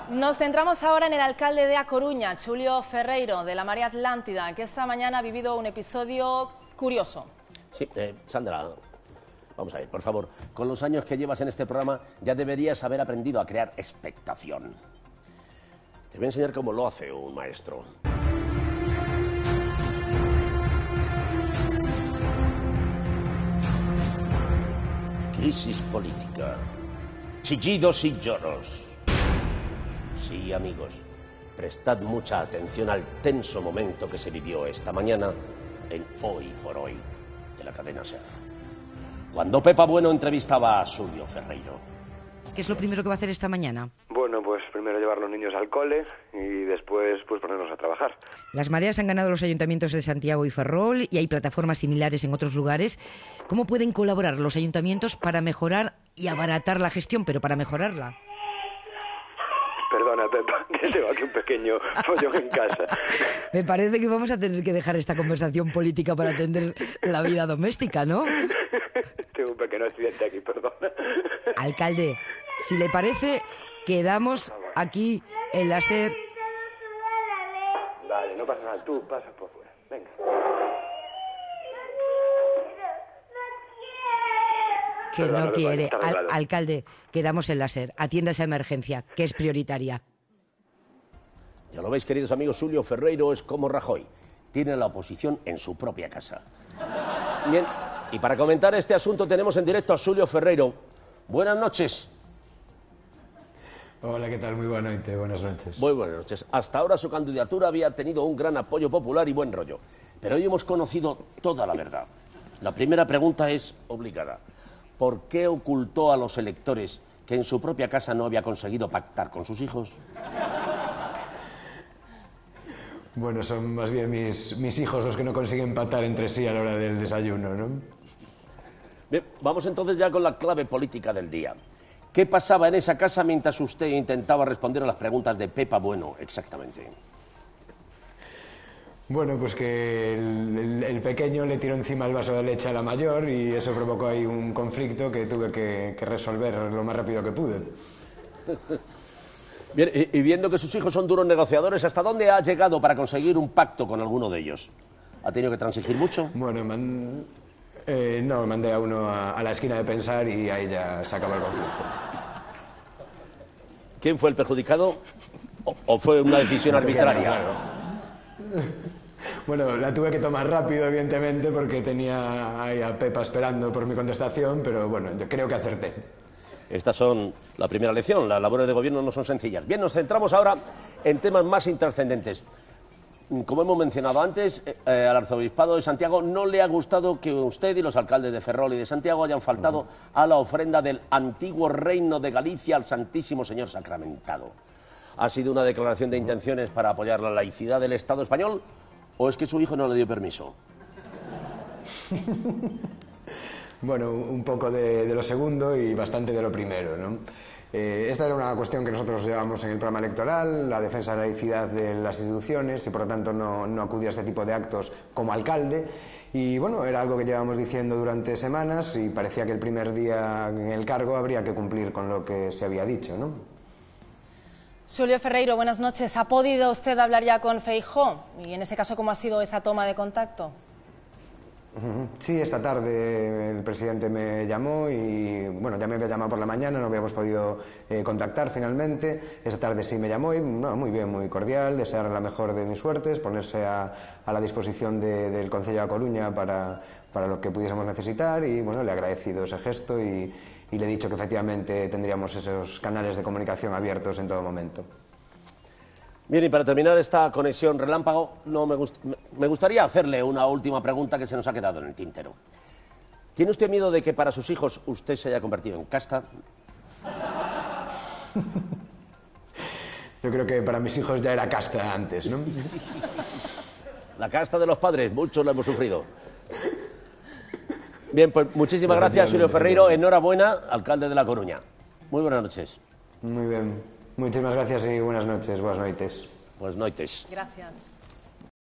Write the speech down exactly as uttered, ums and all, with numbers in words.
Nos centramos ahora en el alcalde de A Coruña, Xulio Ferreiro, de la Marea Atlántida, que esta mañana ha vivido un episodio curioso. Sí, eh, Sandra, vamos a ver, por favor, con los años que llevas en este programa ya deberías haber aprendido a crear expectación. Te voy a enseñar cómo lo hace un maestro. Crisis política, chillidos y lloros. Sí, amigos, prestad mucha atención al tenso momento que se vivió esta mañana en Hoy por Hoy de la cadena SER. Cuando Pepa Bueno entrevistaba a Xulio Ferreiro. ¿Qué es lo primero que va a hacer esta mañana? Bueno, pues primero llevar los niños al cole y después pues ponernos a trabajar. Las mareas han ganado los ayuntamientos de Santiago y Ferrol y hay plataformas similares en otros lugares. ¿Cómo pueden colaborar los ayuntamientos para mejorar y abaratar la gestión, pero para mejorarla? Perdona, Pepa, que tengo aquí un pequeño follón en casa. Me parece que vamos a tener que dejar esta conversación política para atender la vida doméstica, ¿no? Tengo un pequeño accidente aquí, perdona. Alcalde, si le parece, quedamos aquí en la SER. Vale, no pasa nada, tú pasa por fuera, venga. Que Perdona, no Pepa, quiere. está Al- arreglado. alcalde, quedamos en la SER. Atienda esa emergencia, que es prioritaria. Ya lo veis, queridos amigos, Xulio Ferreiro es como Rajoy. Tiene la oposición en su propia casa. Bien, y para comentar este asunto tenemos en directo a Xulio Ferreiro. Buenas noches. Hola, ¿qué tal? Muy buena noche, buenas noches. Muy buenas noches. Hasta ahora su candidatura había tenido un gran apoyo popular y buen rollo. Pero hoy hemos conocido toda la verdad. La primera pregunta es obligada. ¿Por qué ocultó a los electores que en su propia casa no había conseguido pactar con sus hijos? Bueno, son más bien mis, mis hijos los que no consiguen empatar entre sí a la hora del desayuno, ¿no? Bien, vamos entonces ya con la clave política del día. ¿Qué pasaba en esa casa mientras usted intentaba responder a las preguntas de Pepa Bueno exactamente? Bueno, pues que el, el- el pequeño le tiró encima el vaso de leche a la mayor y eso provocó ahí un conflicto que tuve que, que resolver lo más rápido que pude. Bien, y, y viendo que sus hijos son duros negociadores, ¿hasta dónde ha llegado para conseguir un pacto con alguno de ellos? ¿Ha tenido que transigir mucho? Bueno, man- eh, no, mandé a uno a, a la esquina de pensar y ahí ya se acabó el conflicto. ¿Quién fue el perjudicado? ¿O, o fue una decisión arbitraria? Claro. Bueno, la tuve que tomar rápido, evidentemente, porque tenía ahí a Pepa esperando por mi contestación, pero bueno, yo creo que acerté. Estas son la primera lección. Las labores de gobierno no son sencillas. Bien, nos centramos ahora en temas más intrascendentes. Como hemos mencionado antes, eh, al arzobispado de Santiago no le ha gustado que usted y los alcaldes de Ferrol y de Santiago hayan faltado a la ofrenda del antiguo reino de Galicia al Santísimo Señor Sacramentado. ¿Ha sido una declaración de intenciones para apoyar la laicidad del Estado español o es que su hijo no le dio permiso? Bueno, un poco de, de lo segundo y bastante de lo primero, ¿no? Eh, esta era una cuestión que nosotros llevamos en el programa electoral, la defensa de la laicidad de las instituciones y por lo tanto no, no acudir a este tipo de actos como alcalde. Y bueno, era algo que llevamos diciendo durante semanas y parecía que el primer día en el cargo habría que cumplir con lo que se había dicho, ¿no? Xulio Ferreiro, buenas noches. ¿Ha podido usted hablar ya con Feijóo? Y en ese caso, ¿cómo ha sido esa toma de contacto? Sí, esta tarde el presidente me llamó y, bueno, ya me había llamado por la mañana, no habíamos podido eh, contactar finalmente. Esta tarde sí me llamó y, no, muy bien, muy cordial, desear la mejor de mis suertes, ponerse a, a la disposición de, del Concello de A Coruña para, para lo que pudiésemos necesitar y, bueno, le he agradecido ese gesto y, y le he dicho que efectivamente tendríamos esos canales de comunicación abiertos en todo momento. Bien, y para terminar esta conexión relámpago, no me, gust me gustaría hacerle una última pregunta que se nos ha quedado en el tintero. ¿Tiene usted miedo de que para sus hijos usted se haya convertido en casta? Yo creo que para mis hijos ya era casta antes, ¿no? La casta de los padres, muchos lo hemos sufrido. Bien, pues muchísimas gracias, Xulio Ferreiro. Enhorabuena, alcalde de La Coruña. Muy buenas noches. Muy bien. Muchísimas gracias y buenas noches, buenas noites. Buenas noches. Gracias.